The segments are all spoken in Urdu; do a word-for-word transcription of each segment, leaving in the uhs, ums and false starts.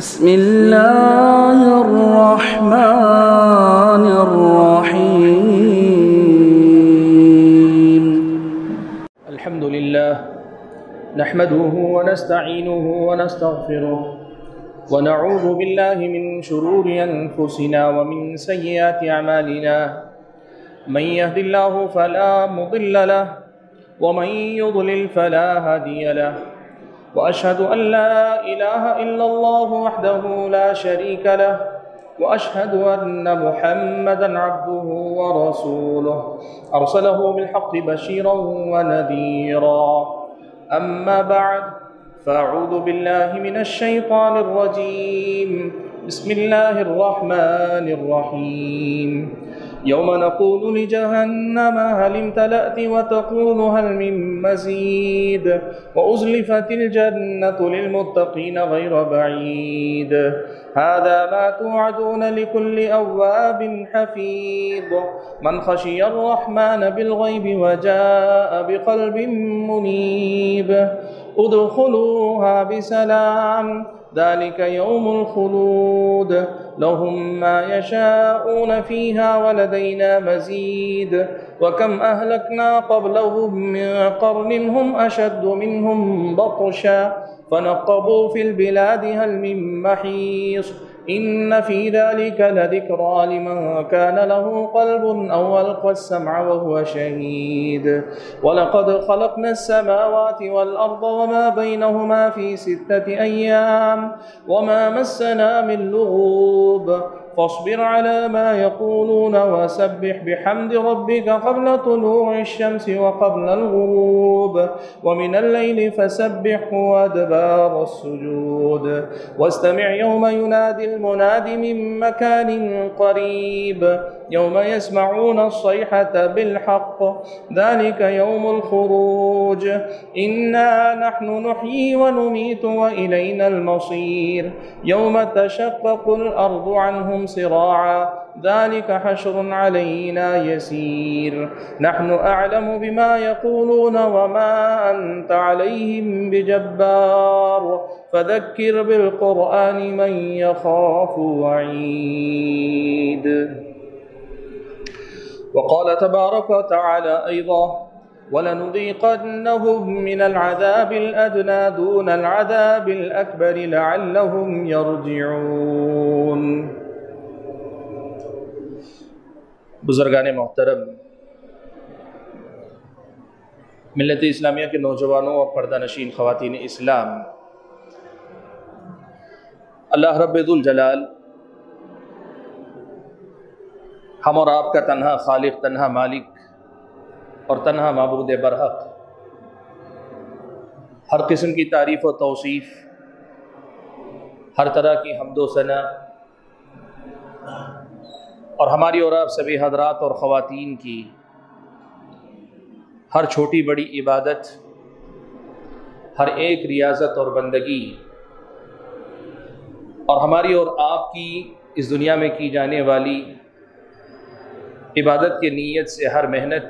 بسم الله الرحمن الرحيم. الحمد لله نحمده ونستعينه ونستغفره ونعوذ بالله من شرور أنفسنا ومن سيئات أعمالنا. من يهد الله فلا مضل له ومن يضلل فلا هادي له، وأشهد أن لا إله إلا الله وحده لا شريك له، وأشهد أن محمدًا عبده ورسوله أرسله بالحق بشيرا ونذيرا. أما بعد، فأعوذ بالله من الشيطان الرجيم. بسم الله الرحمن الرحيم. يوم نقول لجهنم هل امتلأت وتقول هل من مزيد، وأزلفت الجنة للمتقين غير بعيد. هذا ما توعدون لكل أواب حفيظ من خشي الرحمن بالغيب وجاء بقلب منيب. ادخلوها بسلام ذلك يوم الخلود، لهم ما يشاءون فيها ولدينا مزيد. وكم أهلكنا قبلهم من قرن هم أشد منهم بطشا فنقبوا في البلاد هل من محيص. إن في ذلك لذكرى لمن كان له قلب أو ألقى السمع وهو شهيد. ولقد خلقنا السماوات والأرض وما بينهما في ستة أيام وما مسنا من لغوب. فاصبر على ما يقولون وسبح بحمد ربك قبل طلوع الشمس وقبل الغروب، ومن الليل فسبحه وأدبار السجود. واستمع يوم ينادي المناد من مكان قريب، يوم يسمعون الصيحة بالحق ذلك يوم الخروج. إنا نحن نحيي ونميت وإلينا المصير. يوم تشقق الأرض عنهم صراعا ذلك حشر علينا يسير. نحن أعلم بما يقولون وما أنت عليهم بجبار، فذكر بالقرآن من يخاف وعيد. وقال تبارك وتعالى أيضا: وَلَنُذِيقَنَّهُم مِّنَ الْعَذَابِ الْأَدْنَىٰ دُونَ الْعَذَابِ الْأَكْبَرِ لَعَلَّهُمْ يَرْجِعُونَ. بزرگان محترم، ملت اسلامیہ کے نوجوانوں اور پردہ نشین خواتین اسلام، اللہ رب ذوالجلال ہم اور آپ کا تنہا خالق، تنہا مالک اور تنہا معبود برحق، ہر قسم کی تعریف و توصیف، ہر طرح کی حمد و ثنا، اور ہماری اور آپ سبھی حضرات اور خواتین کی ہر چھوٹی بڑی عبادت، ہر ایک ریاضت اور بندگی، اور ہماری اور آپ کی اس دنیا میں کی جانے والی عبادت کی نیت سے ہر محنت،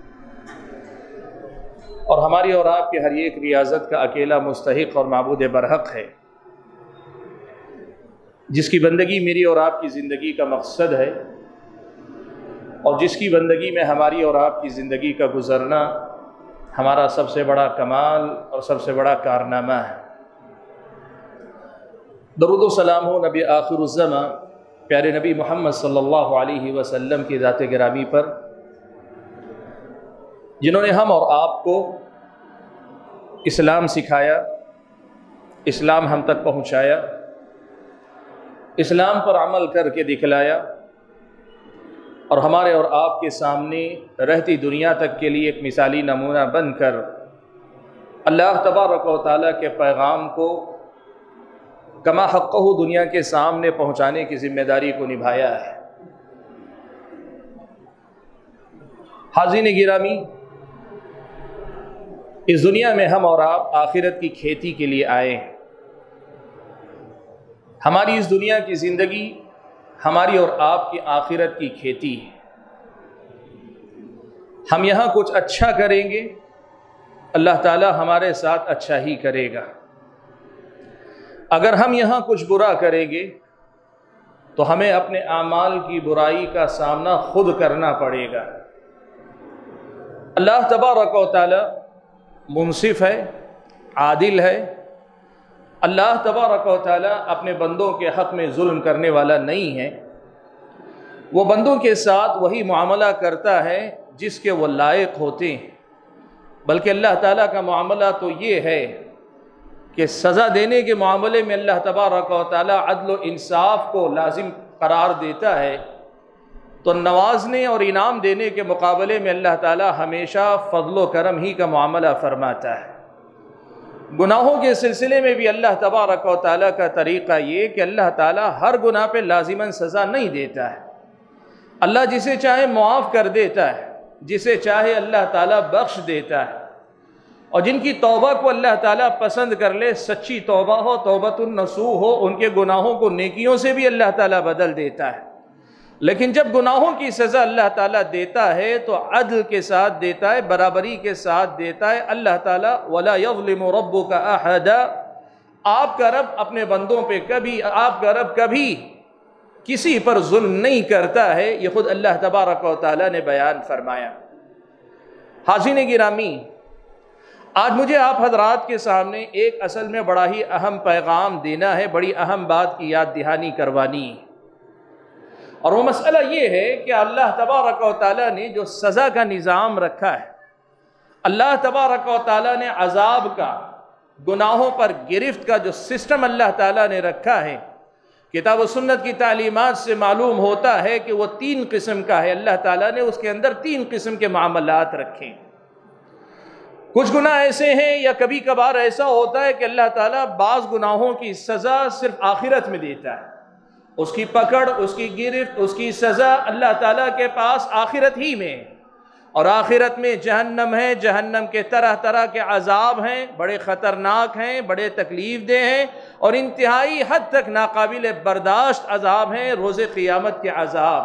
اور ہماری اور آپ کے ہر ایک ریاضت کا اکیلا مستحق اور معبود برحق ہے، جس کی بندگی میری اور آپ کی زندگی کا مقصد ہے، اور جس کی بندگی میں ہماری اور آپ کی زندگی کا گزرنا ہمارا سب سے بڑا کمال اور سب سے بڑا کارنامہ ہے۔ درود و سلام ہو نبی آخر الزماں پیارے نبی محمد صلی اللہ علیہ وسلم کی ذات گرامی پر، جنہوں نے ہم اور آپ کو اسلام سکھایا، اسلام ہم تک پہنچایا، اسلام پر عمل کر کے دکھلایا، اور ہمارے اور آپ کے سامنے رہتی دنیا تک کے لیے ایک مثالی نمونہ بن کر اللہ تبارک و تعالیٰ کے پیغام کو کما حقہ دنیا کے سامنے پہنچانے کی ذمہ داری کو نبھایا ہے۔ حاضرین گرامی، اس دنیا میں ہم اور آپ آخرت کی کھیتی کے لیے آئے ہیں۔ ہماری اس دنیا کی زندگی ہماری اور آپ کی آخرت کی کھیتی ہے۔ ہم یہاں کچھ اچھا کریں گے، اللہ تعالیٰ ہمارے ساتھ اچھا ہی کرے گا۔ اگر ہم یہاں کچھ برا کریں گے تو ہمیں اپنے اعمال کی برائی کا سامنا خود کرنا پڑے گا۔ اللہ تبارک و تعالی منصف ہے، عادل ہے۔ اللہ تبارک و تعالی اپنے بندوں کے حق میں ظلم کرنے والا نہیں ہے۔ وہ بندوں کے ساتھ وہی معاملہ کرتا ہے جس کے وہ لائق ہوتے ہیں، بلکہ اللہ تعالیٰ کا معاملہ تو یہ ہے کہ سزا دینے کے معاملے میں اللہ تبارک و تعالیٰ عدل و انصاف کو لازم قرار دیتا ہے، تو نوازنے اور انعام دینے کے مقابلے میں اللہ تعالیٰ ہمیشہ فضل و کرم ہی کا معاملہ فرماتا ہے۔ گناہوں کے سلسلے میں بھی اللہ تبارک و تعالیٰ کا طریقہ یہ کہ اللہ تعالیٰ ہر گناہ پہ لازماً سزا نہیں دیتا ہے۔ اللہ جسے چاہے معاف کر دیتا ہے، جسے چاہے اللہ تعالیٰ بخش دیتا ہے، اور جن کی توبہ کو اللہ تعالیٰ پسند کر لے، سچی توبہ ہو، توبۃ النصوح ہو، ان کے گناہوں کو نیکیوں سے بھی اللہ تعالیٰ بدل دیتا ہے۔ لیکن جب گناہوں کی سزا اللہ تعالیٰ دیتا ہے تو عدل کے ساتھ دیتا ہے، برابری کے ساتھ دیتا ہے۔ اللہ تعالیٰ وَلَا يَظْلِمُ رَبُّكَ أَحَدًا، آپ کا رب اپنے بندوں پہ کبھی آپ کا رب کبھی کسی پر ظلم نہیں کرتا ہے، یہ خود اللہ تبارک و تعالیٰ نے بیان فرمایا۔ حاضرین گرامی، آج مجھے آپ حضرات کے سامنے ایک اصل میں بڑا ہی اہم پیغام دینا ہے، بڑی اہم بات کی یاد دہانی کروانی ہے، اور وہ مسئلہ یہ ہے کہ اللہ تبارک و تعالیٰ نے جو سزا کا نظام رکھا ہے، اللہ تبارک و تعالیٰ نے عذاب کا، گناہوں پر گرفت کا جو سسٹم اللہ تعالیٰ نے رکھا ہے، کتاب و سنت کی تعلیمات سے معلوم ہوتا ہے کہ وہ تین قسم کا ہے۔ اللہ تعالیٰ نے اس کے اندر تین قسم کے معاملات رکھے۔ کچھ گناہ ایسے ہیں یا کبھی کبھار ایسا ہوتا ہے کہ اللہ تعالیٰ بعض گناہوں کی سزا صرف آخرت میں دیتا ہے، اس کی پکڑ، اس کی گرفت، اس کی سزا اللہ تعالیٰ کے پاس آخرت ہی میں، اور آخرت میں جہنم ہے، جہنم کے طرح طرح کے عذاب ہیں، بڑے خطرناک ہیں، بڑے تکلیف دہ ہیں، اور انتہائی حد تک ناقابل برداشت عذاب ہیں، روز قیامت کے عذاب۔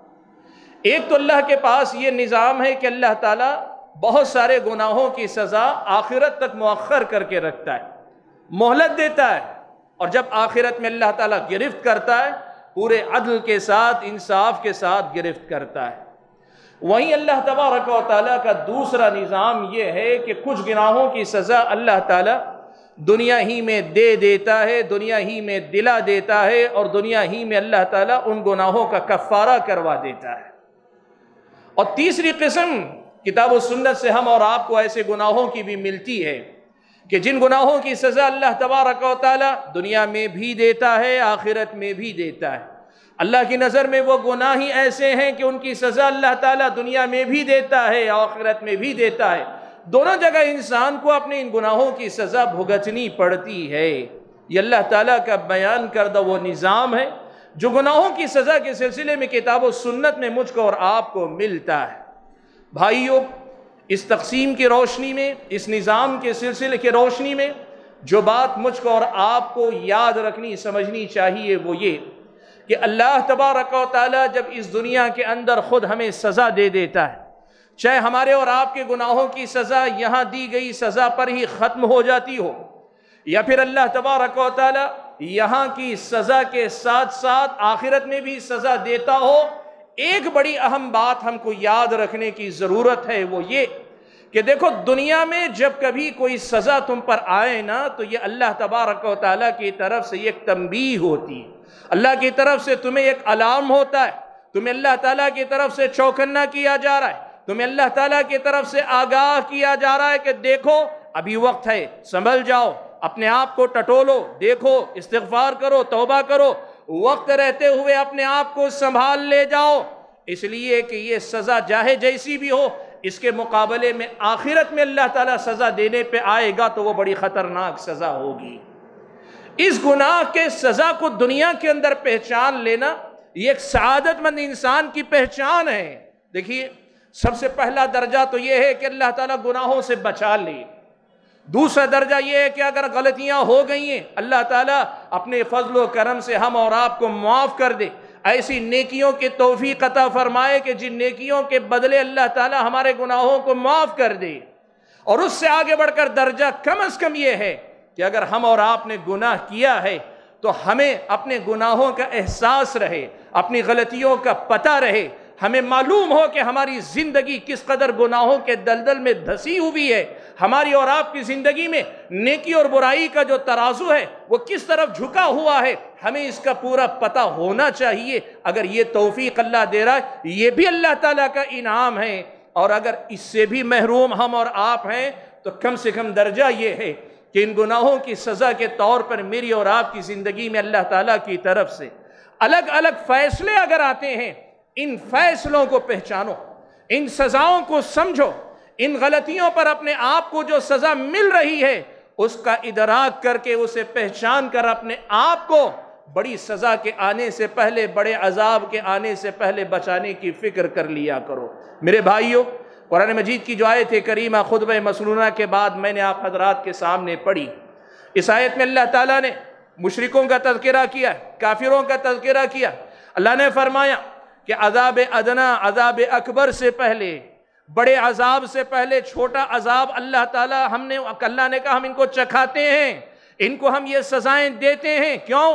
ایک تو اللہ کے پاس یہ نظام ہے کہ اللہ تعالیٰ بہت سارے گناہوں کی سزا آخرت تک مؤخر کر کے رکھتا ہے، مہلت دیتا ہے، اور جب آخرت میں اللہ تعالیٰ گرفت کرتا ہے پورے عدل کے ساتھ، انصاف کے ساتھ گرفت کرتا ہے۔ وہیں اللہ تبارک و تعالیٰ کا دوسرا نظام یہ ہے کہ کچھ گناہوں کی سزا اللہ تعالیٰ دنیا ہی میں دے دیتا ہے، دنیا ہی میں دلا دیتا ہے، اور دنیا ہی میں اللہ تعالیٰ ان گناہوں کا کفارہ کروا دیتا ہے۔ اور تیسری قسم کتاب و سنت سے ہم اور آپ کو ایسے گناہوں کی بھی ملتی ہے کہ جن گناہوں کی سزا اللہ تبارک و تعالیٰ دنیا میں بھی دیتا ہے، آخرت میں بھی دیتا ہے۔ اللہ کی نظر میں وہ گناہ ہی ایسے ہیں کہ ان کی سزا اللہ تعالیٰ دنیا میں بھی دیتا ہے، آخرت میں بھی دیتا ہے۔ دونوں جگہ انسان کو اپنے ان گناہوں کی سزا بھگتنی پڑتی ہے۔ یہ اللہ تعالیٰ کا بیان کردہ وہ نظام ہے جو گناہوں کی سزا کے سلسلے میں کتاب و سنت میں مجھ کو اور آپ کو ملتا ہے۔ بھائیوں، اس تقسیم کی روشنی میں، اس نظام کے سلسلے کی روشنی میں جو بات مجھ کو اور آپ کو یاد رکھنی، سمجھنی چاہیے وہ یہ کہ اللہ تبارک و تعالیٰ جب اس دنیا کے اندر خود ہمیں سزا دے دیتا ہے، چاہے ہمارے اور آپ کے گناہوں کی سزا یہاں دی گئی سزا پر ہی ختم ہو جاتی ہو، یا پھر اللہ تبارک و تعالیٰ یہاں کی سزا کے ساتھ ساتھ آخرت میں بھی سزا دیتا ہو، ایک بڑی اہم بات ہم کو یاد رکھنے کی ضرورت ہے، وہ یہ کہ دیکھو دنیا میں جب کبھی کوئی سزا تم پر آئے نا تو یہ اللہ تبارک و تعالیٰ کی طرف سے ایک تنبیہ ہوتی ہے، اللہ کی طرف سے تمہیں ایک الارم ہوتا ہے، تمہیں اللہ تعالیٰ کی طرف سے چوکنا کیا جا رہا ہے، تمہیں اللہ تعالیٰ کی طرف سے آگاہ کیا جا رہا ہے کہ دیکھو ابھی وقت ہے، سنبھل جاؤ، اپنے آپ کو ٹٹولو، دیکھو استغفار کرو، توبہ کرو، وقت رہتے ہوئے اپنے آپ کو سنبھال لے جاؤ، اس لیے کہ یہ سزا چاہے جیسی بھی ہو، اس کے مقابلے میں آخرت میں اللہ تعالیٰ سزا دینے پہ آئے گا تو وہ بڑی خطرناک سزا ہوگی۔ اس گناہ کے سزا کو دنیا کے اندر پہچان لینا یہ ایک سعادت مند انسان کی پہچان ہے۔ دیکھیے، سب سے پہلا درجہ تو یہ ہے کہ اللہ تعالیٰ گناہوں سے بچا لے، دوسرا درجہ یہ ہے کہ اگر غلطیاں ہو گئی ہیں اللہ تعالیٰ اپنے فضل و کرم سے ہم اور آپ کو معاف کر دے، ایسی نیکیوں کی توفیق عطا فرمائے کہ جن نیکیوں کے بدلے اللہ تعالیٰ ہمارے گناہوں کو معاف کر دے۔ اور اس سے آگے بڑھ کر درجہ کم از کم یہ ہے کہ اگر ہم اور آپ نے گناہ کیا ہے تو ہمیں اپنے گناہوں کا احساس رہے، اپنی غلطیوں کا پتہ رہے، ہمیں معلوم ہو کہ ہماری زندگی کس قدر گناہوں کے دلدل میں دھسی ہوئی ہے، ہماری اور آپ کی زندگی میں نیکی اور برائی کا جو ترازو ہے وہ کس طرف جھکا ہوا ہے، ہمیں اس کا پورا پتہ ہونا چاہیے۔ اگر یہ توفیق اللہ دے رہا ہے یہ بھی اللہ تعالیٰ کا انعام ہے، اور اگر اس سے بھی محروم ہم اور آپ ہیں تو کم سے کم درجہ یہ ہے کہ ان گناہوں کی سزا کے طور پر میری اور آپ کی زندگی میں اللہ تعالیٰ کی طرف سے الگ الگ فیصلے اگر آتے ہیں، ان فیصلوں کو پہچانو، ان سزاؤں کو سمجھو، ان غلطیوں پر اپنے آپ کو جو سزا مل رہی ہے اس کا ادراک کر کے اسے پہچان کر اپنے آپ کو بڑی سزا کے آنے سے پہلے، بڑے عذاب کے آنے سے پہلے بچانے کی فکر کر لیا کرو۔ میرے بھائیو، قرآن مجید کی جو آیت کریمہ خطبہ مسنونہ کے بعد میں نے آپ حضرات کے سامنے پڑھی، اس آیت میں اللہ تعالیٰ نے مشرکوں کا تذکرہ کیا، کافروں کا تذکرہ کیا۔ اللہ نے فرمایا کہ عذاب ادنا، عذاب اکبر سے پہلے، بڑے عذاب سے پہلے چھوٹا عذاب اللہ تعالیٰ ہم نے اللہ نے کہا ہم ان کو چکھاتے ہیں، ان کو ہم یہ سزائیں دیتے ہیں۔ کیوں؟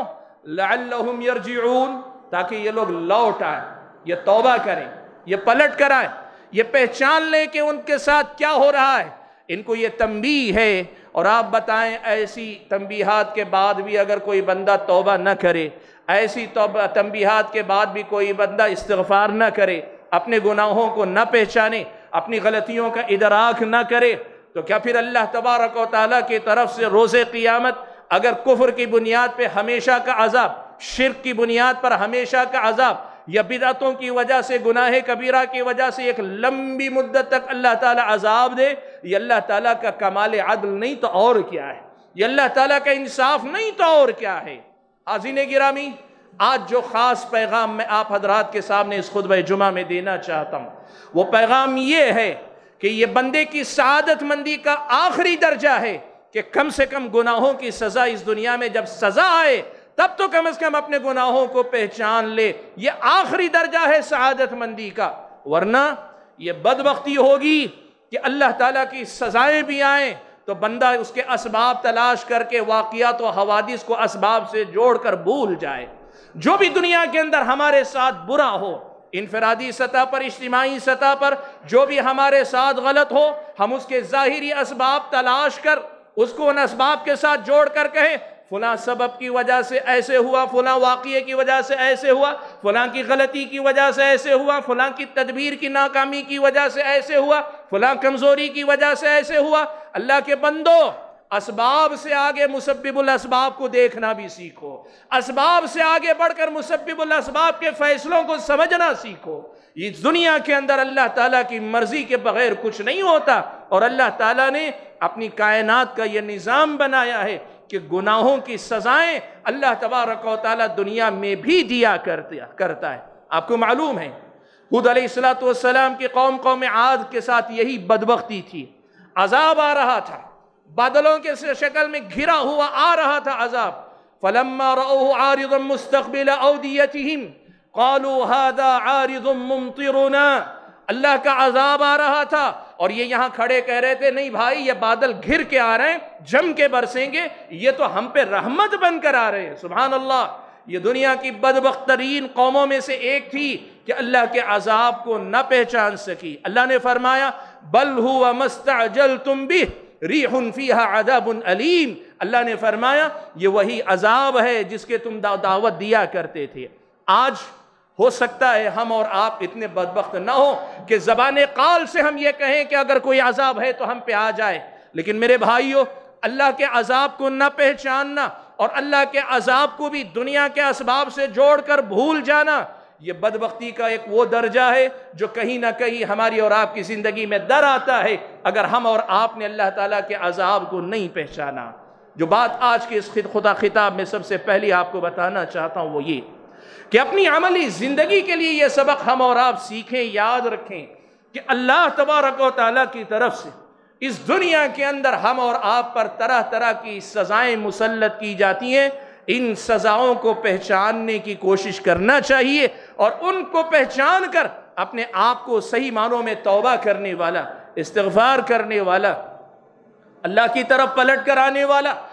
لعلہم یرجعون، تاکہ یہ لوگ لوٹ آئیں، یہ توبہ کریں، یہ پلٹ کر آئیں، یہ پہچان لیں کہ ان کے ساتھ کیا ہو رہا ہے۔ ان کو یہ تنبیہ ہے، اور آپ بتائیں ایسی تنبیہات کے بعد بھی اگر کوئی بندہ توبہ نہ کرے، ایسی توبہ تنبیہات کے بعد بھی کوئی بندہ استغفار نہ کرے، اپنے گناہوں کو نہ پہچانے، اپنی غلطیوں کا ادراک نہ کرے، تو کیا پھر اللہ تبارک و تعالیٰ کی طرف سے روز قیامت اگر کفر کی بنیاد پہ ہمیشہ کا عذاب، شرک کی بنیاد پر ہمیشہ کا عذاب، یا بدعتوں کی وجہ سے، گناہ کبیرہ کی وجہ سے ایک لمبی مدت تک اللہ تعالیٰ عذاب دے، یہ اللہ تعالیٰ کا کمال عدل نہیں تو اور کیا ہے؟ یہ اللہ تعالیٰ کا انصاف نہیں تو اور کیا ہے؟ حاضرین گرامی، آج جو خاص پیغام میں آپ حضرات کے سامنے اس خطبہ جمعہ میں دینا چاہتا ہوں، وہ پیغام یہ ہے کہ یہ بندے کی سعادت مندی کا آخری درجہ ہے کہ کم سے کم گناہوں کی سزا اس دنیا میں جب سزا آئے تب تو کم از کم اپنے گناہوں کو پہچان لے، یہ آخری درجہ ہے سعادت مندی کا۔ ورنہ یہ بدبختی ہوگی کہ اللہ تعالیٰ کی سزائیں بھی آئیں تو بندہ اس کے اسباب تلاش کر کے واقعات و حوادث کو اسباب سے جوڑ کر بھول جائے۔ جو بھی دنیا کے اندر ہمارے ساتھ برا ہو، انفرادی سطح پر، اجتماعی سطح پر جو بھی ہمارے ساتھ غلط ہو، ہم اس کے ظاہری اسباب تلاش کر اس کو ان اسباب کے ساتھ جوڑ کر کہیں فلاں سبب کی وجہ سے ایسے ہوا، فلاں واقعے کی وجہ سے ایسے ہوا، فلاں کی غلطی کی وجہ سے ایسے ہوا، فلاں کی تدبیر کی ناکامی کی وجہ سے ایسے ہوا، فلاں کمزوری کی وجہ سے ایسے ہوا۔ اللہ کے بندو، اسباب سے آگے مسبب الاسباب کو دیکھنا بھی سیکھو، اسباب سے آگے بڑھ کر مسبب الاسباب کے فیصلوں کو سمجھنا سیکھو۔ اس دنیا کے اندر اللہ تعالیٰ کی مرضی کے بغیر کچھ نہیں ہوتا، اور اللہ تعالیٰ نے اپنی کائنات کا یہ نظام بنایا ہے کہ گناہوں کی سزائیں اللہ تبارک و تعالیٰ دنیا میں بھی دیا کرتا ہے۔ آپ کو معلوم ہے ہود علیہ السلام کی قوم قوم عاد کے ساتھ یہی بدبختی تھی، عذاب آ رہا تھا، بادلوں کے شکل میں گھرا ہوا آ رہا تھا عذاب۔ فَلَمَّا رَأَوْهُ عَارِضًا مُسْتَقْبِلَ أَوْدِيَتِهِمْ قَالُوا هَذَا عَارِضٌ مُمْطِرُنَا، اللہ کا عذاب آ رہا تھا اور یہ یہاں کھڑے کہہ رہے تھے نہیں بھائی یہ بادل گھر کے آ رہے ہیں، جم کے برسیں گے، یہ تو ہم پہ رحمت بن کر آ رہے ہیں۔ سبحان اللہ، یہ دنیا کی بدبخت ترین قوموں میں سے ایک تھی کہ اللہ کے عذاب کو نہ پہچان سکی۔ اللہ نے فرمایا بل هو ما استعجلتم به ریح فیہا عذاب علیم، اللہ نے فرمایا یہ وہی عذاب ہے جس کے تم دعوت دیا کرتے تھے۔ آج ہو سکتا ہے ہم اور آپ اتنے بدبخت نہ ہو کہ زبان قال سے ہم یہ کہیں کہ اگر کوئی عذاب ہے تو ہم پہ آ جائے، لیکن میرے بھائیو اللہ کے عذاب کو نہ پہچاننا اور اللہ کے عذاب کو بھی دنیا کے اسباب سے جوڑ کر بھول جانا، یہ بدبختی کا ایک وہ درجہ ہے جو کہیں نہ کہیں ہماری اور آپ کی زندگی میں در آتا ہے اگر ہم اور آپ نے اللہ تعالیٰ کے عذاب کو نہیں پہچانا۔ جو بات آج کے اس خدا خطاب میں سب سے پہلی آپ کو بتانا چاہتا ہوں وہ یہ کہ اپنی عملی زندگی کے لیے یہ سبق ہم اور آپ سیکھیں، یاد رکھیں کہ اللہ تبارک و تعالیٰ کی طرف سے اس دنیا کے اندر ہم اور آپ پر طرح طرح کی سزائیں مسلط کی جاتی ہیں۔ ان سزاؤں کو پہچاننے کی کوشش کرنا چاہیے اور ان کو پہچان کر اپنے آپ کو صحیح معنوں میں توبہ کرنے والا، استغفار کرنے والا، اللہ کی طرف پلٹ کر آنے والا،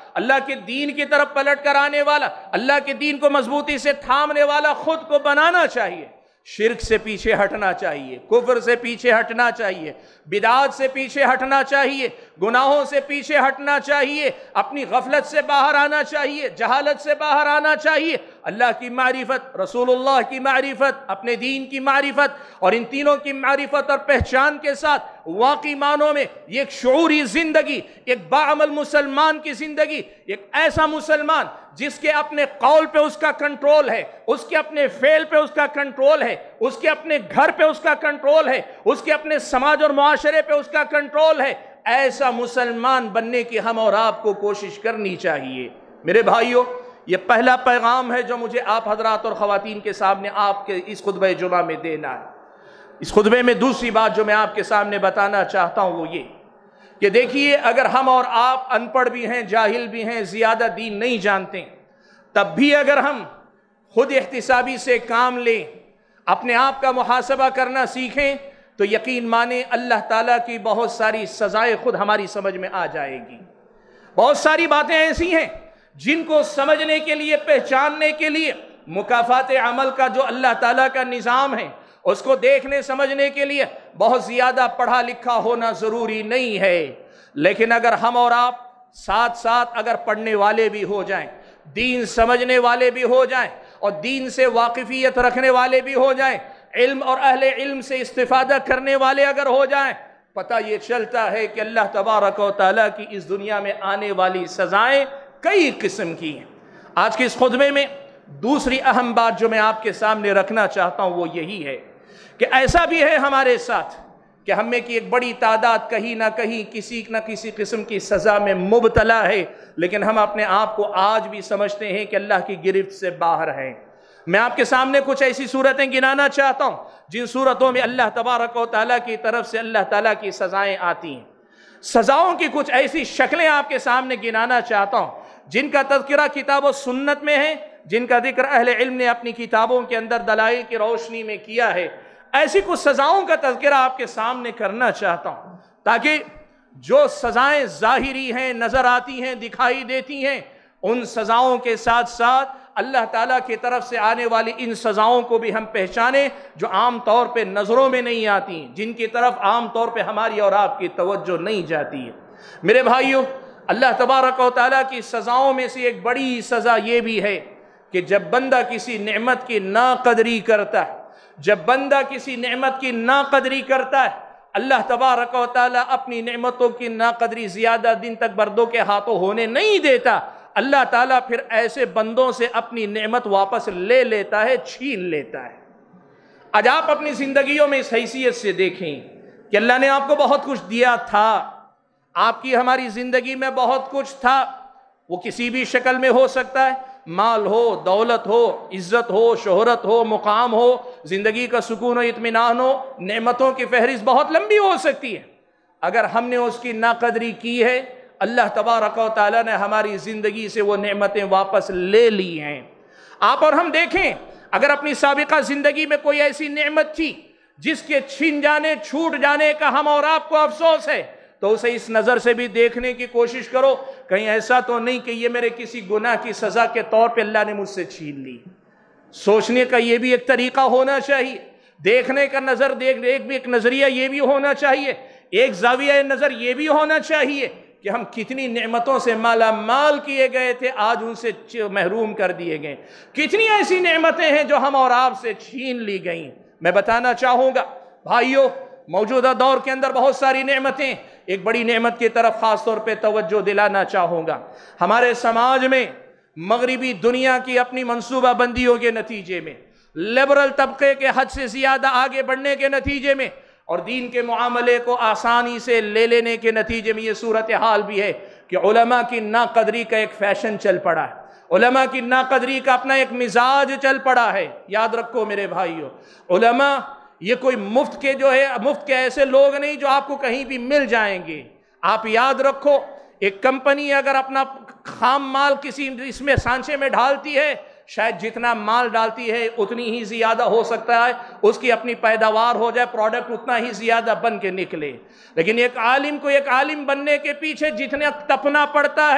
اللہ کے دین کی طرف پلٹ کر آنے والا، اللہ کے دین کو مضبوطی سے تھامنے والا خود کو بنانا چاہیے۔ شرک سے پیچھے ہٹنا چاہیے، کفر سے پیچھے ہٹنا چاہیے، بدعات سے پیچھے ہٹنا چاہیے، گناہوں سے پیچھے ہٹنا چاہیے، اپنی غفلت سے باہر آنا چاہیے، جہالت سے باہر آنا چاہیے، اللہ کی معرفت، رسول اللہ کی معرفت، اپنے دین کی معرفت، اور ان تینوں کی معرفت اور پہچان کے ساتھ واقعی معنوں میں یہ ایک شعوری زندگی، ایک باعمل مسلمان کی زندگی، ایک ایسا مسلمان جس کے اپنے قول پہ اس کا کنٹرول ہے، اس کے اپنے فعل پہ اس کا کنٹرول ہے، اس کے اپنے گھر پہ اس کا کنٹرول ہے، اس کے اپنے سماج اور معاشرے پہ اس کا کنٹرول ہے، ایسا مسلمان بننے کی ہم اور آپ کو کوشش کرنی چاہیے۔ میرے بھائیوں، یہ پہلا پیغام ہے جو مجھے آپ حضرات اور خواتین کے سامنے آپ کے اس خطبہ جمعہ میں دینا ہے۔ اس خطبے میں دوسری بات جو میں آپ کے سامنے بتانا چاہتا ہوں وہ یہ کہ دیکھیے، اگر ہم اور آپ ان پڑھ بھی ہیں، جاہل بھی ہیں، زیادہ دین نہیں جانتے، تب بھی اگر ہم خود احتسابی سے کام لیں، اپنے آپ کا محاسبہ کرنا سیکھیں، تو یقین مانیں اللہ تعالیٰ کی بہت ساری سزائیں خود ہماری سمجھ میں آ جائے گی۔ بہت ساری باتیں ایسی ہیں جن کو سمجھنے کے لیے، پہچاننے کے لیے، مکافات عمل کا جو اللہ تعالیٰ کا نظام ہے اس کو دیکھنے سمجھنے کے لیے بہت زیادہ پڑھا لکھا ہونا ضروری نہیں ہے، لیکن اگر ہم اور آپ ساتھ ساتھ اگر پڑھنے والے بھی ہو جائیں، دین سمجھنے والے بھی ہو جائیں، اور دین سے واقفیت رکھنے والے بھی ہو جائیں، علم اور اہل علم سے استفادہ کرنے والے اگر ہو جائیں، پتہ یہ چلتا ہے کہ اللہ تبارک و تعالیٰ کی اس دنیا میں آنے والی سزائیں کئی قسم کی ہیں۔ آج کے اس خطبے میں دوسری اہم بات جو میں آپ کے سامنے رکھنا چاہتا ہوں وہ یہی ہے کہ ایسا بھی ہے ہمارے ساتھ کہ ہم میں کی ایک بڑی تعداد کہیں نہ کہیں کسی نہ کسی قسم کی سزا میں مبتلا ہے، لیکن ہم اپنے آپ کو آج بھی سمجھتے ہیں کہ اللہ کی گرفت سے باہر ہیں۔ میں آپ کے سامنے کچھ ایسی صورتیں گنانا چاہتا ہوں جن صورتوں میں اللہ تبارک و تعالیٰ کی طرف سے اللہ تعالیٰ کی سزائیں آتی ہیں۔ سزاؤں کی کچھ ایسی شکلیں آپ کے سامنے گنانا چاہتا ہوں جن کا تذکرہ کتاب و سنت میں ہے، جن کا ذکر اہل علم نے اپنی کتابوں کے اندر دلائل کی روشنی میں کیا ہے۔ ایسی کچھ سزاؤں کا تذکرہ آپ کے سامنے کرنا چاہتا ہوں تاکہ جو سزائیں ظاہری ہیں، نظر آتی ہیں، دکھائی دیتی ہیں، ان سزاؤں کے ساتھ ساتھ اللہ تعالیٰ کی طرف سے آنے والی ان سزاؤں کو بھی ہم پہچانیں جو عام طور پہ نظروں میں نہیں آتی، جن کی طرف عام طور پہ ہماری اور آپ کی توجہ نہیں جاتی ہے۔ میرے بھائیوں، اللہ تبارک و تعالیٰ کی سزاؤں میں سے ایک بڑی سزا یہ بھی ہے کہ جب بندہ کسی نعمت کی ناقدری کرتا ہے، جب بندہ کسی نعمت کی ناقدری کرتا ہے، اللہ تبارک و تعالیٰ اپنی نعمتوں کی ناقدری زیادہ دن تک بندوں کے ہاتھوں ہونے نہیں دیتا۔ اللہ تعالیٰ پھر ایسے بندوں سے اپنی نعمت واپس لے لیتا ہے، چھین لیتا ہے۔ آج آپ اپنی زندگیوں میں اس حیثیت سے دیکھیں کہ اللہ نے آپ کو بہت کچھ دیا تھا، آپ کی ہماری زندگی میں بہت کچھ تھا، وہ کسی بھی شکل میں ہو سکتا ہے، مال ہو، دولت ہو، عزت ہو، شہرت ہو، مقام ہو، زندگی کا سکون و اطمینان ہو، نعمتوں کی فہرست بہت لمبی ہو سکتی ہے۔ اگر ہم نے اس کی ناقدری کی ہے، اللہ تبارک و تعالیٰ نے ہماری زندگی سے وہ نعمتیں واپس لے لی ہیں۔ آپ اور ہم دیکھیں، اگر اپنی سابقہ زندگی میں کوئی ایسی نعمت تھی جس کے چھن جانے، چھوٹ جانے کا ہم اور آپ کو افسوس ہے، تو اسے اس نظر سے بھی دیکھنے کی کوشش کرو کہیں ایسا تو نہیں کہ یہ میرے کسی گناہ کی سزا کے طور پہ اللہ نے مجھ سے چھین لی۔ سوچنے کا یہ بھی ایک طریقہ ہونا چاہیے، دیکھنے کا نظر دیکھ ایک بھی ایک نظریہ یہ بھی ہونا چاہیے، ایک زاویہ نظر یہ بھی ہونا چاہیے کہ ہم کتنی نعمتوں سے مالا مال کیے گئے تھے، آج ان سے محروم کر دیے گئے۔ کتنی ایسی نعمتیں ہیں جو ہم اور آپ سے چھین لی گئیں۔ میں بتانا چاہوں گا بھائیوں، موجودہ دور کے اندر بہت ساری نعمتیں، ایک بڑی نعمت کی طرف خاص طور پہ توجہ دلانا چاہوں گا۔ ہمارے سماج میں مغربی دنیا کی اپنی منصوبہ بندیوں کے نتیجے میں، لبرل طبقے کے حد سے زیادہ آگے بڑھنے کے نتیجے میں، اور دین کے معاملے کو آسانی سے لے لینے کے نتیجے میں یہ صورتحال بھی ہے کہ علماء کی ناقدری کا ایک فیشن چل پڑا ہے، علماء کی ناقدری کا اپنا ایک مزاج چل پڑا ہے۔ یاد رکھو میرے بھائیوں، علماء یہ کوئی مفت کے جو ہے مفت کے ایسے لوگ نہیں جو آپ کو کہیں بھی مل جائیں گے۔ آپ یاد رکھو، ایک کمپنی اگر اپنا خام مال کسی اس میں سانچے میں ڈالتی ہے، شاید جتنا مال ڈالتی ہے اتنی ہی زیادہ ہو سکتا ہے اس کی اپنی پیداوار ہو جائے، پروڈکٹ اتنا ہی زیادہ بن کے نکلے، لیکن ایک عالم کو ایک عالم بننے کے پیچھے جتنا تپنا پڑتا ہے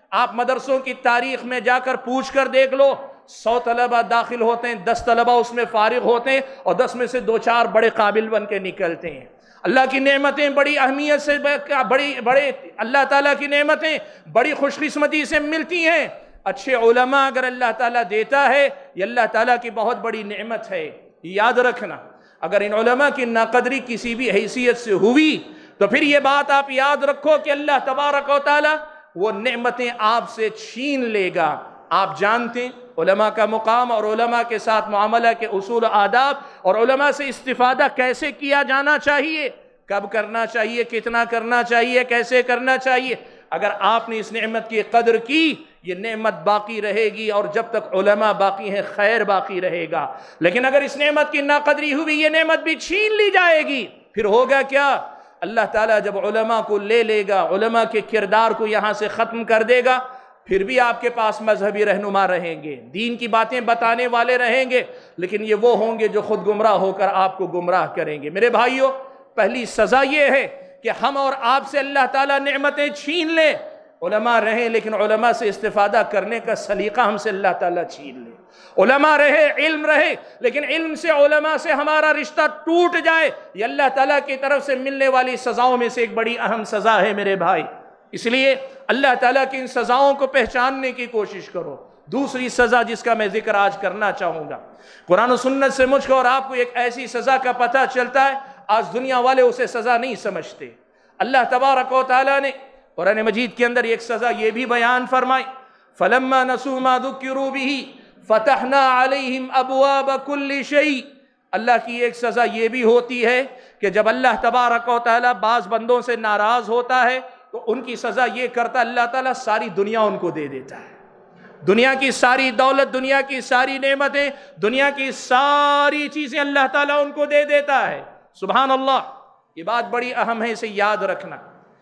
آپ مدرسوں کی تاریخ میں جا کر پوچھ کر دیکھ لو، سو طلبہ داخل ہوتے ہیں، دس طلبہ اس میں فارغ ہوتے ہیں اور دس میں سے دو چار بڑے قابل بن کے نکلتے ہیں۔ اللہ کی نعمتیں بڑی اہمیت سے، بڑی بڑے اللہ تعالیٰ کی نعمتیں بڑی خوش قسمتی سے ملتی ہیں۔ اچھے علماء اگر اللہ تعالیٰ دیتا ہے، یہ اللہ تعالیٰ کی بہت بڑی نعمت ہے۔ یاد رکھنا، اگر ان علماء کی ناقدری کسی بھی حیثیت سے ہوئی تو پھر یہ بات آپ یاد رکھو کہ اللہ تبارک و تعالیٰ وہ نعمتیں آپ سے چھین لے گا۔ آپ جانتے ہیں علماء کا مقام اور علماء کے ساتھ معاملہ کے اصول و آداب، اور علماء سے استفادہ کیسے کیا جانا چاہیے، کب کرنا چاہیے، کتنا کرنا چاہیے، کیسے کرنا چاہیے۔ اگر آپ نے اس نعمت کی قدر کی، یہ نعمت باقی رہے گی، اور جب تک علماء باقی ہیں خیر باقی رہے گا۔ لیکن اگر اس نعمت کی ناقدری ہوئی، یہ نعمت بھی چھین لی جائے گی، پھر ہوگا کیا؟ اللہ تعالیٰ جب علماء کو لے لے گا، علماء کے کردار کو یہاں سے ختم کر دے گا، پھر بھی آپ کے پاس مذہبی رہنما رہیں گے، دین کی باتیں بتانے والے رہیں گے، لیکن یہ وہ ہوں گے جو خود گمراہ ہو کر آپ کو گمراہ کریں گے۔ میرے بھائیوں، پہلی سزا یہ ہے کہ ہم اور آپ سے اللہ تعالیٰ نعمتیں چھین لے، علماء رہیں لیکن علماء سے استفادہ کرنے کا سلیقہ ہم سے اللہ تعالیٰ چھین لے۔ علماء رہے، علم رہے، لیکن علم سے، علماء سے ہمارا رشتہ ٹوٹ جائے، یہ اللہ تعالیٰ کی طرف سے ملنے والی سزاؤں میں سے ایک بڑی اہم سزا ہے میرے بھائی۔ اس لیے اللہ تعالیٰ کی ان سزاؤں کو پہچاننے کی کوشش کرو۔ دوسری سزا جس کا میں ذکر آج کرنا چاہوں گا، قرآن و سنت سے مجھ کو اور آپ کو ایک ایسی سزا کا پتہ چلتا ہے، آج دنیا والے اسے سزا نہیں سمجھتے۔ اللہ تبارک و تعالیٰ نے قرآن مجید کے اندر ایک سزا یہ بھی بیان فرمائی، فَلَمَّا نَسُوا مَا ذُكِّرُوا بِهِ فَتَحْنَا عَلَيْهِمْ أَبْوَابَ كُلِّ شَيْءٍ۔ اللہ کی ایک سزا یہ بھی ہوتی ہے کہ جب اللہ تبارک و تعالیٰ بعض بندوں سے ناراض ہوتا ہے تو ان کی سزا یہ کرتا، اللہ تعالیٰ ساری دنیا ان کو دے دیتا ہے۔ دنیا کی ساری دولت، دنیا کی ساری نعمتیں، دنیا کی ساری چیزیں اللہ تعالیٰ ان کو دے دیتا ہے۔ سبحان اللہ، یہ بات بڑی اہم ہے، اسے یاد رکھنا۔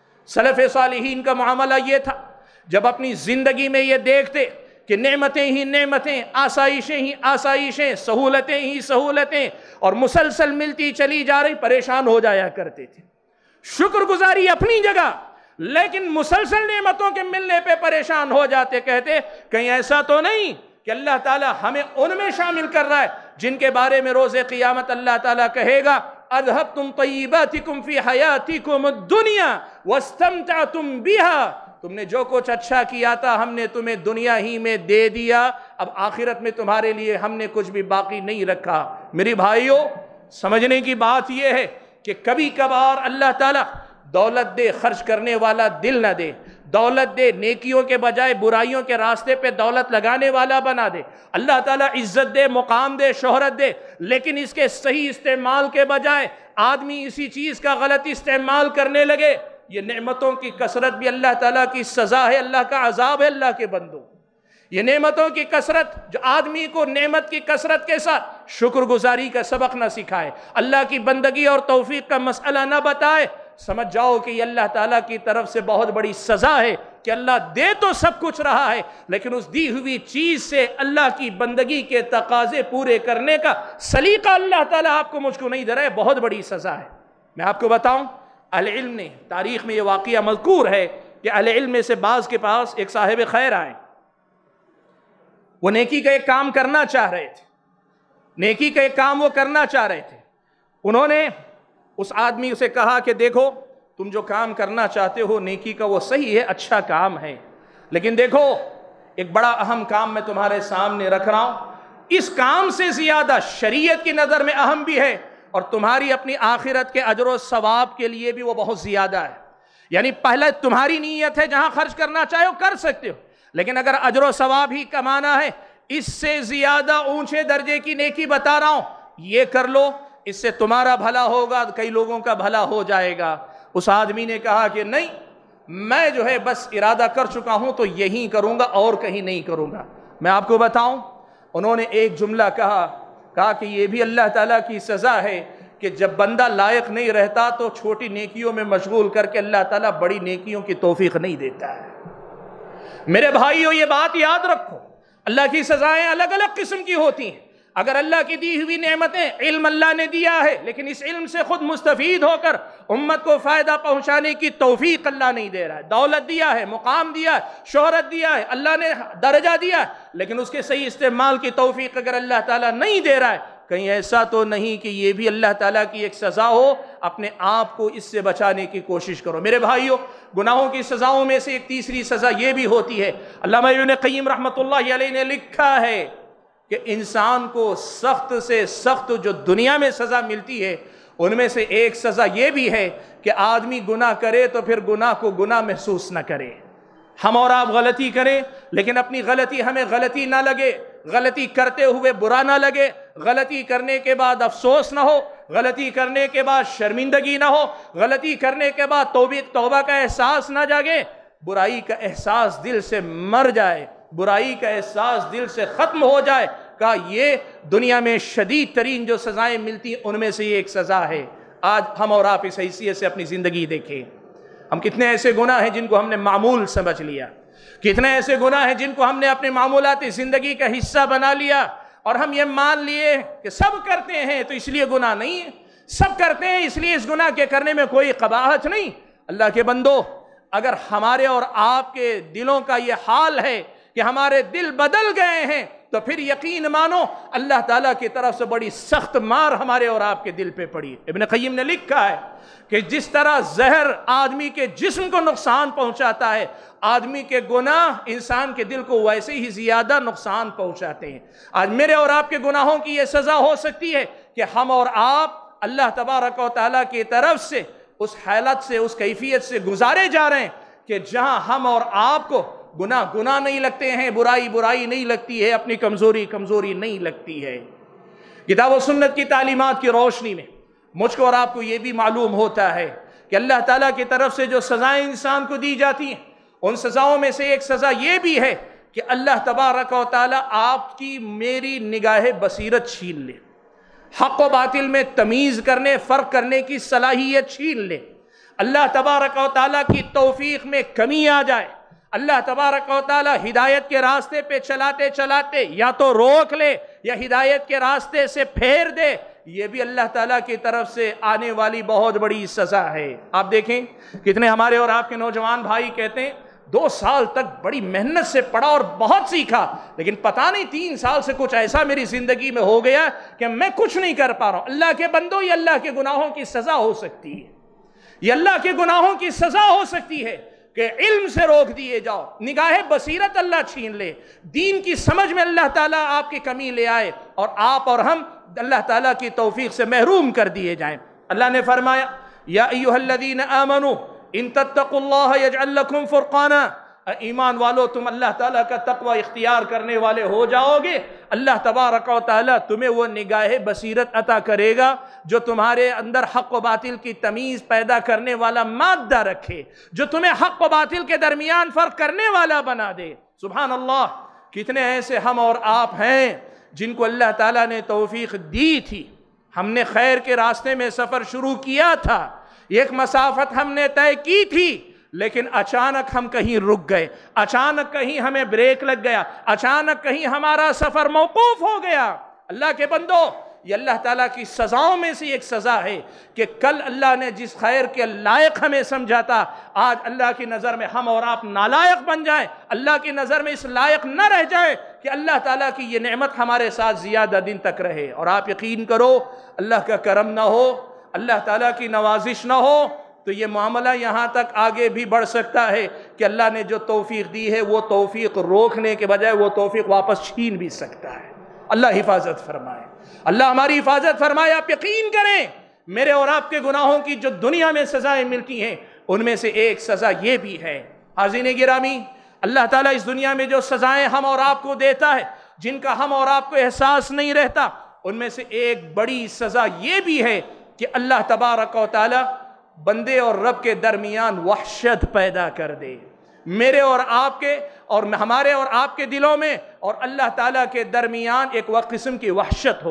سلف صالحین کا معاملہ یہ تھا، جب اپنی زندگی میں یہ دیکھتے کہ نعمتیں ہی نعمتیں، آسائشیں ہی آسائشیں، سہولتیں ہی سہولتیں اور مسلسل ملتی چلی جا رہی، پریشان ہو جایا کرتے تھے۔ شکر گزاری اپنی جگہ، لیکن مسلسل نعمتوں کے ملنے پہ پریشان ہو جاتے، کہتے کہیں ایسا تو نہیں کہ اللہ تعالیٰ ہمیں ان میں شامل کر رہا ہے جن کے بارے میں روز قیامت اللہ تعالیٰ کہے گا اذهبتم طیباتکم فی حیاتکم الدنیا واستمتعتم بها، تم نے جو کچھ اچھا کیا تھا ہم نے تمہیں دنیا ہی میں دے دیا، اب آخرت میں تمہارے لیے ہم نے کچھ بھی باقی نہیں رکھا۔ میری بھائیوں، سمجھنے کی بات یہ ہے کہ کبھی کبھار اللہ تعالیٰ دولت دے، خرچ کرنے والا دل نہ دے، دولت دے نیکیوں کے بجائے برائیوں کے راستے پہ دولت لگانے والا بنا دے، اللہ تعالیٰ عزت دے، مقام دے، شہرت دے، لیکن اس کے صحیح استعمال کے بجائے آدمی اسی چیز کا غلط استعمال کرنے لگے، یہ نعمتوں کی کثرت بھی اللہ تعالیٰ کی سزا ہے، اللہ کا عذاب ہے اللہ کے بندوں۔ یہ نعمتوں کی کثرت جو آدمی کو نعمت کی کثرت کے ساتھ شکر گزاری کا سبق نہ سکھائے، اللہ کی بندگی اور توفیق کا مسئلہ نہ بتائے، سمجھ جاؤ کہ یہ اللہ تعالیٰ کی طرف سے بہت بڑی سزا ہے کہ اللہ دے تو سب کچھ رہا ہے، لیکن اس دی ہوئی چیز سے اللہ کی بندگی کے تقاضے پورے کرنے کا سلیقہ اللہ تعالیٰ آپ کو مجھ کو نہیں دے رہا ہے، بہت بڑی سزا ہے۔ میں آپ کو بتاؤں، اہل علم نے، تاریخ میں یہ واقعہ مذکور ہے کہ اہل علم میں سے بعض کے پاس ایک صاحب خیر آئے، وہ نیکی کا ایک کام کرنا چاہ رہے تھے، نیکی کا ایک کام وہ کرنا چاہ رہے تھے۔ انہوں نے اس آدمی سے کہا کہ دیکھو تم جو کام کرنا چاہتے ہو نیکی کا وہ صحیح ہے، اچھا کام ہے، لیکن دیکھو ایک بڑا اہم کام میں تمہارے سامنے رکھ رہا ہوں، اس کام سے زیادہ شریعت کی نظر میں اہم بھی ہے اور تمہاری اپنی آخرت کے اجر و ثواب کے لیے بھی وہ بہت زیادہ ہے۔ یعنی پہلے تمہاری نیت ہے جہاں خرچ کرنا چاہے ہو کر سکتے ہو، لیکن اگر اجر و ثواب ہی کمانا ہے، اس سے زیادہ اونچے درجے کی نیکی بتا رہا ہوں، یہ کر لو، اس سے تمہارا بھلا ہوگا، کئی لوگوں کا بھلا ہو جائے گا۔ اس آدمی نے کہا کہ نہیں، میں جو ہے بس ارادہ کر چکا ہوں تو یہی کروں گا اور کہیں نہیں کروں گا۔ میں آپ کو بتاؤں، انہوں نے ایک جملہ کہا کہا کہ یہ بھی اللہ تعالیٰ کی سزا ہے کہ جب بندہ لائق نہیں رہتا تو چھوٹی نیکیوں میں مشغول کر کے اللہ تعالیٰ بڑی نیکیوں کی توفیق نہیں دیتا ہے۔ میرے بھائیو، یہ بات یاد رکھو، اللہ کی سزائیں الگ الگ قسم کی ہوتی ہیں۔ اگر اللہ کی دی ہوئی نعمتیں، علم اللہ نے دیا ہے، لیکن اس علم سے خود مستفید ہو کر امت کو فائدہ پہنچانے کی توفیق اللہ نہیں دے رہا ہے۔ دولت دیا ہے، مقام دیا ہے، شہرت دیا ہے، اللہ نے درجہ دیا ہے، لیکن اس کے صحیح استعمال کی توفیق اگر اللہ تعالیٰ نہیں دے رہا ہے، کہیں ایسا تو نہیں کہ یہ بھی اللہ تعالیٰ کی ایک سزا ہو؟ اپنے آپ کو اس سے بچانے کی کوشش کرو۔ میرے بھائیوں، گناہوں کی سزاؤں میں سے ایک تیسری سزا یہ بھی ہوتی ہے، علامہ ابن قیم رحمۃ اللہ علیہ نے لکھا ہے کہ انسان کو سخت سے سخت جو دنیا میں سزا ملتی ہے، ان میں سے ایک سزا یہ بھی ہے کہ آدمی گناہ کرے تو پھر گناہ کو گناہ محسوس نہ کرے۔ ہم اور آپ غلطی کریں، لیکن اپنی غلطی ہمیں غلطی نہ لگے، غلطی کرتے ہوئے برا نہ لگے، غلطی کرنے کے بعد افسوس نہ ہو، غلطی کرنے کے بعد شرمندگی نہ ہو، غلطی کرنے کے بعد توبہ کا احساس نہ جاگے، برائی کا احساس دل سے مر جائے، برائی کا احساس دل سے ختم ہو جائے۔ کہا یہ دنیا میں شدید ترین جو سزائیں ملتی ہیں ان میں سے یہ ایک سزا ہے۔ آج ہم اور آپ اس حیثیت سے اپنی زندگی دیکھیں، ہم کتنے ایسے گناہ ہیں جن کو ہم نے معمول سمجھ لیا، کتنے ایسے گناہ ہیں جن کو ہم نے اپنے معمولاتی زندگی کا حصہ بنا لیا، اور ہم یہ مان لیے کہ سب کرتے ہیں تو اس لیے گناہ نہیں ہے، سب کرتے ہیں اس لیے اس گناہ کے کرنے میں کوئی قباحت نہیں۔ اللہ کے بندو، اگر ہمارے اور آپ کے دلوں کا یہ حال ہے کہ ہمارے دل بدل گئے ہیں، تو پھر یقین مانو اللہ تعالیٰ کی طرف سے بڑی سخت مار ہمارے اور آپ کے دل پہ پڑی۔ ابن قیم نے لکھا ہے کہ جس طرح زہر آدمی کے جسم کو نقصان پہنچاتا ہے، آدمی کے گناہ انسان کے دل کو ویسے ہی زیادہ نقصان پہنچاتے ہیں۔ آج میرے اور آپ کے گناہوں کی یہ سزا ہو سکتی ہے کہ ہم اور آپ اللہ تبارک و تعالیٰ کی طرف سے اس حالت سے، اس کیفیت سے گزارے جا رہے ہیں کہ جہاں ہم اور آپ کو گناہ گناہ نہیں لگتے ہیں، برائی برائی نہیں لگتی ہے، اپنی کمزوری کمزوری نہیں لگتی ہے۔ کتاب و سنت کی تعلیمات کی روشنی میں مجھ کو اور آپ کو یہ بھی معلوم ہوتا ہے کہ اللہ تعالیٰ کی طرف سے جو سزائیں انسان کو دی جاتی ہیں، ان سزاؤں میں سے ایک سزا یہ بھی ہے کہ اللہ تبارک و تعالیٰ آپ کی میری نگاہ بصیرت چھین لے، حق و باطل میں تمیز کرنے، فرق کرنے کی صلاحیت چھین لے، اللہ تبارک و تعالیٰ کی توفیق میں کمی آ جائے، اللہ تبارک و تعالیٰ ہدایت کے راستے پہ چلاتے چلاتے یا تو روک لے یا ہدایت کے راستے سے پھیر دے۔ یہ بھی اللہ تعالیٰ کی طرف سے آنے والی بہت بڑی سزا ہے۔ آپ دیکھیں کتنے ہمارے اور آپ کے نوجوان بھائی کہتے ہیں دو سال تک بڑی محنت سے پڑھا اور بہت سیکھا، لیکن پتہ نہیں تین سال سے کچھ ایسا میری زندگی میں ہو گیا کہ میں کچھ نہیں کر پا رہا ہوں۔ اللہ کے بندو، یہ اللہ کے گناہوں کی سزا ہو سکتی ہے، یہ اللہ کے گناہوں کی سزا ہو سکتی ہے کہ علم سے روک دیے جاؤ، نگاہ بصیرت اللہ چھین لے، دین کی سمجھ میں اللہ تعالیٰ آپ کی کمی لے آئے، اور آپ اور ہم اللہ تعالیٰ کی توفیق سے محروم کر دیے جائیں۔ اللہ نے فرمایا یا ایھا الذین آمنوا ان تتقوا اللہ یجعل لکم فرقانا، ایمان والو تم اللہ تعالیٰ کا تقوی اختیار کرنے والے ہو جاؤ گے، اللہ تبارک و تعالیٰ تمہیں وہ نگاہ بصیرت عطا کرے گا جو تمہارے اندر حق و باطل کی تمیز پیدا کرنے والا مادہ رکھے، جو تمہیں حق و باطل کے درمیان فرق کرنے والا بنا دے۔ سبحان اللہ، کتنے ایسے ہم اور آپ ہیں جن کو اللہ تعالیٰ نے توفیق دی تھی، ہم نے خیر کے راستے میں سفر شروع کیا تھا، ایک مسافت ہم نے طے کی تھی، لیکن اچانک ہم کہیں رک گئے، اچانک کہیں ہمیں بریک لگ گیا، اچانک کہیں ہمارا سفر موقوف ہو گیا۔ اللہ کے بندو، یہ اللہ تعالیٰ کی سزاؤں میں سے ایک سزا ہے کہ کل اللہ نے جس خیر کے لائق ہمیں سمجھا تھا، آج اللہ کی نظر میں ہم اور آپ نالائق بن جائیں، اللہ کی نظر میں اس لائق نہ رہ جائیں کہ اللہ تعالیٰ کی یہ نعمت ہمارے ساتھ زیادہ دن تک رہے۔ اور آپ یقین کرو، اللہ کا کرم نہ ہو، اللہ تعالیٰ کی نوازش نہ ہو تو یہ معاملہ یہاں تک آگے بھی بڑھ سکتا ہے کہ اللہ نے جو توفیق دی ہے وہ توفیق روکنے کے بجائے وہ توفیق واپس چھین بھی سکتا ہے۔ اللہ حفاظت فرمائے، اللہ ہماری حفاظت فرمائے۔ آپ یقین کریں، میرے اور آپ کے گناہوں کی جو دنیا میں سزائیں ملتی ہیں ان میں سے ایک سزا یہ بھی ہے۔ حاضرین گرامی، اللہ تعالیٰ اس دنیا میں جو سزائیں ہم اور آپ کو دیتا ہے، جن کا ہم اور آپ کو احساس نہیں رہتا، ان میں سے ایک بڑی سزا یہ بھی ہے کہ اللہ تبارک و تعالیٰ بندے اور رب کے درمیان وحشت پیدا کر دے۔ میرے اور آپ کے اور ہمارے اور آپ کے دلوں میں اور اللہ تعالیٰ کے درمیان ایک قسم کی وحشت ہو۔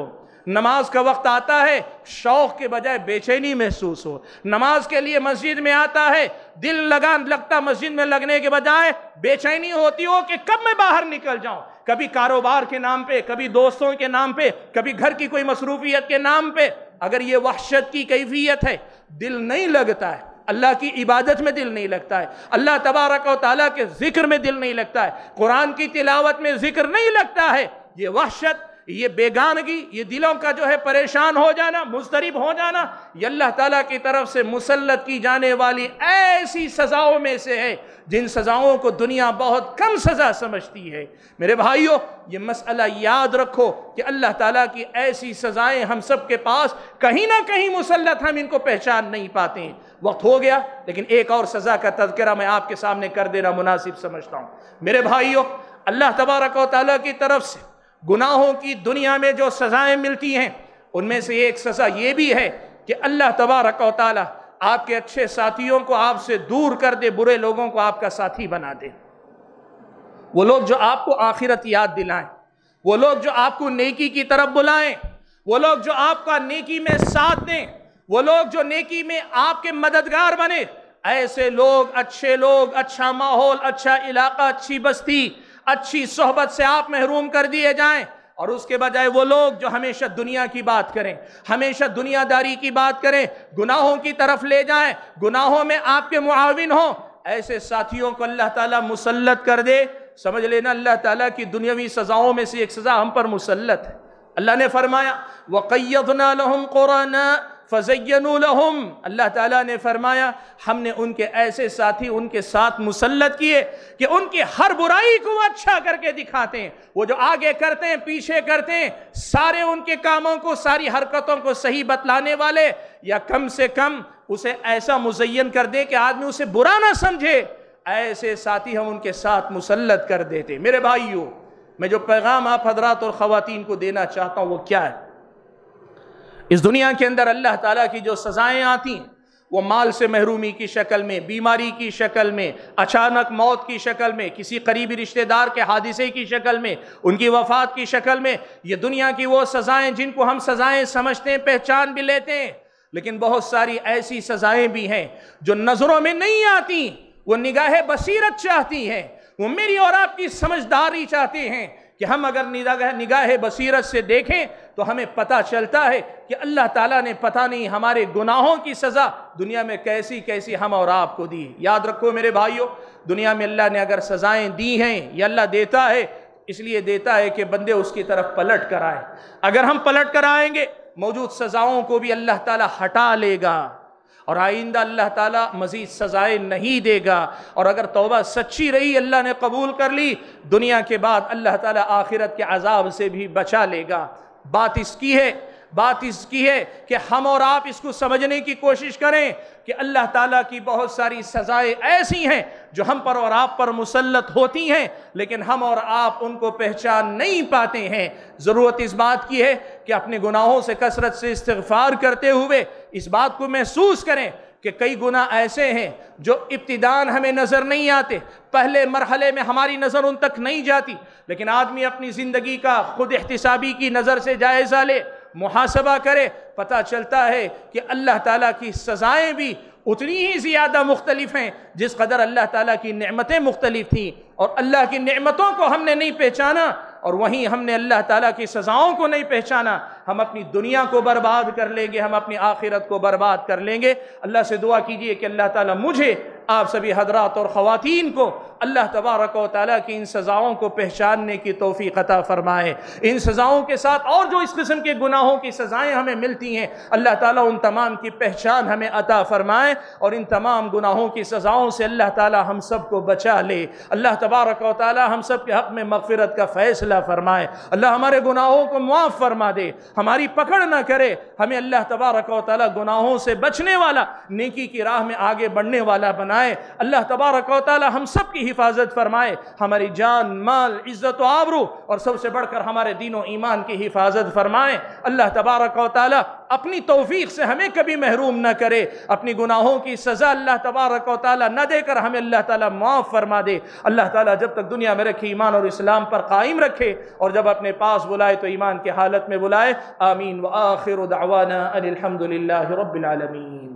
نماز کا وقت آتا ہے شوق کے بجائے بے چینی محسوس ہو، نماز کے لیے مسجد میں آتا ہے دل لگا لگتا مسجد میں لگنے کے بجائے بے چینی ہوتی ہو کہ کب میں باہر نکل جاؤں، کبھی کاروبار کے نام پہ، کبھی دوستوں کے نام پہ، کبھی گھر کی کوئی مصروفیت کے نام پہ۔ اگر یہ وحشت کی کیفیت ہے، دل نہیں لگتا ہے، اللہ کی عبادت میں دل نہیں لگتا ہے، اللہ تبارک و تعالیٰ کے ذکر میں دل نہیں لگتا ہے، قرآن کی تلاوت میں ذکر نہیں لگتا ہے، یہ وحشت، یہ بیگانگی، یہ دلوں کا جو ہے پریشان ہو جانا، مضطرب ہو جانا، یہ اللہ تعالیٰ کی طرف سے مسلط کی جانے والی ایسی سزاؤں میں سے ہے جن سزاؤں کو دنیا بہت کم سزا سمجھتی ہے۔ میرے بھائیوں، یہ مسئلہ یاد رکھو کہ اللہ تعالیٰ کی ایسی سزائیں ہم سب کے پاس کہیں نہ کہیں مسلط، ہم ان کو پہچان نہیں پاتے ہیں۔ وقت ہو گیا، لیکن ایک اور سزا کا تذکرہ میں آپ کے سامنے کر دینا مناسب سمجھتا ہوں۔ میرے بھائیوں، اللہ تبارک و تعالیٰ کی طرف سے گناہوں کی دنیا میں جو سزائیں ملتی ہیں ان میں سے ایک سزا یہ بھی ہے کہ اللہ تبارک و تعالیٰ آپ کے اچھے ساتھیوں کو آپ سے دور کر دے، برے لوگوں کو آپ کا ساتھی بنا دے۔ وہ لوگ جو آپ کو آخرت یاد دلائیں، وہ لوگ جو آپ کو نیکی کی طرف بلائیں، وہ لوگ جو آپ کا نیکی میں ساتھ دیں، وہ لوگ جو نیکی میں آپ کے مددگار بنے، ایسے لوگ، اچھے لوگ، اچھا ماحول، اچھا علاقہ، اچھی بستی، اچھی صحبت سے آپ محروم کر دیے جائیں، اور اس کے بجائے وہ لوگ جو ہمیشہ دنیا کی بات کریں، ہمیشہ دنیا داری کی بات کریں، گناہوں کی طرف لے جائیں، گناہوں میں آپ کے معاون ہوں، ایسے ساتھیوں کو اللہ تعالیٰ مسلط کر دے۔ سمجھ لینا اللہ تعالیٰ کی دنیاوی سزاؤں میں سے ایک سزا ہم پر مسلط ہے۔ اللہ نے فرمایا وَقَيَّضْنَا لَهُمْ قُرَنَاءَ فَزَيَّنُوا لَهُمْ، اللہ تعالیٰ نے فرمایا ہم نے ان کے ایسے ساتھی ان کے ساتھ مسلط کیے کہ ان کی ہر برائی کو وہ اچھا کر کے دکھاتے ہیں، وہ جو آگے کرتے ہیں پیچھے کرتے ہیں، سارے ان کے کاموں کو، ساری حرکتوں کو صحیح بتلانے والے، یا کم سے کم اسے ایسا مزین کر دے کہ آدمی اسے برا نہ سمجھے، ایسے ساتھی ہم ان کے ساتھ مسلط کر دیتے۔ میرے بھائیوں، میں جو پیغام آپ حضرات اور خواتین کو دینا چاہتا ہوں وہ کیا ہے؟ اس دنیا کے اندر اللہ تعالیٰ کی جو سزائیں آتی ہیں وہ مال سے محرومی کی شکل میں، بیماری کی شکل میں، اچانک موت کی شکل میں، کسی قریبی رشتہ دار کے حادثے کی شکل میں، ان کی وفات کی شکل میں، یہ دنیا کی وہ سزائیں جن کو ہم سزائیں سمجھتے ہیں، پہچان بھی لیتے ہیں، لیکن بہت ساری ایسی سزائیں بھی ہیں جو نظروں میں نہیں آتی، وہ نگاہ بصیرت چاہتی ہیں، وہ میری اور آپ کی سمجھداری چاہتے ہیں کہ ہم اگر نگاہ بصیرت سے دیکھیں تو ہمیں پتہ چلتا ہے کہ اللہ تعالیٰ نے پتہ نہیں ہمارے گناہوں کی سزا دنیا میں کیسی کیسی ہم اور آپ کو دی۔ یاد رکھو میرے بھائیوں، دنیا میں اللہ نے اگر سزائیں دی ہیں، یہ اللہ دیتا ہے اس لیے دیتا ہے کہ بندے اس کی طرف پلٹ کر آئیں۔ اگر ہم پلٹ کر آئیں گے موجود سزاؤں کو بھی اللہ تعالیٰ ہٹا لے گا، اور آئندہ اللہ تعالیٰ مزید سزائیں نہیں دے گا، اور اگر توبہ سچی رہی، اللہ نے قبول کر لی، دنیا کے بعد اللہ تعالیٰ آخرت کے عذاب سے بھی بچا لے گا۔ بات اس کی ہے بات اس کی ہے کہ ہم اور آپ اس کو سمجھنے کی کوشش کریں کہ اللہ تعالیٰ کی بہت ساری سزائیں ایسی ہیں جو ہم پر اور آپ پر مسلط ہوتی ہیں، لیکن ہم اور آپ ان کو پہچان نہیں پاتے ہیں۔ ضرورت اس بات کی ہے کہ اپنے گناہوں سے کثرت سے استغفار کرتے ہوئے اس بات کو محسوس کریں کہ کئی گناہ ایسے ہیں جو ابتداً ہمیں نظر نہیں آتے، پہلے مرحلے میں ہماری نظر ان تک نہیں جاتی، لیکن آدمی اپنی زندگی کا خود احتسابی کی نظر سے جائزہ لے، محاسبہ کرے، پتہ چلتا ہے کہ اللہ تعالیٰ کی سزائیں بھی اتنی ہی زیادہ مختلف ہیں جس قدر اللہ تعالیٰ کی نعمتیں مختلف تھیں، اور اللہ کی نعمتوں کو ہم نے نہیں پہچانا، اور وہیں ہم نے اللہ تعالیٰ کی سزاؤں کو نہیں پہچانا، ہم اپنی دنیا کو برباد کر لیں گے، ہم اپنی آخرت کو برباد کر لیں گے۔ اللہ سے دعا کیجئے کہ اللہ تعالیٰ مجھے، آپ سبھی حضرات اور خواتین کو اللہ تبارک و تعالیٰ کی ان سزاؤں کو پہچاننے کی توفیق عطا فرمائے۔ ان سزاؤں کے ساتھ اور جو اس قسم کے گناہوں کی سزائیں ہمیں ملتی ہیں، اللہ تعالیٰ ان تمام کی پہچان ہمیں عطا فرمائے، اور ان تمام گناہوں کی سزاؤں سے اللہ تعالیٰ ہم سب کو بچا لے۔ اللہ تبارک و تعالیٰ ہم سب کے حق میں مغفرت کا فیصلہ فرمائے۔ اللہ ہمارے گناہوں کو معاف فرما دے، ہماری پکڑ نہ کرے، ہمیں اللہ تبارک و تعالیٰ گناہوں سے بچنے والا، نیکی کی راہ میں آگے بڑھنے والا بنائے۔ اللہ تبارک و تعالیٰ ہم سب کی حفاظت فرمائے، ہماری جان، مال، عزت و آبرو، اور سب سے بڑھ کر ہمارے دین و ایمان کی حفاظت فرمائے۔ اللہ تبارک و تعالیٰ اپنی توفیق سے ہمیں کبھی محروم نہ کرے، اپنی گناہوں کی سزا اللہ تبارک و تعالیٰ نہ دے کر ہمیں اللہ تعالیٰ معاف فرما دے۔ اللہ تعالیٰ جب تک دنیا میں رکھے ایمان اور اسلام پر قائم رکھے، اور جب اپنے پاس بلائے تو ایمان کی حالت میں بلائے۔ آمین۔ وآخر دعوانا ان الحمد للہ رب العالمین۔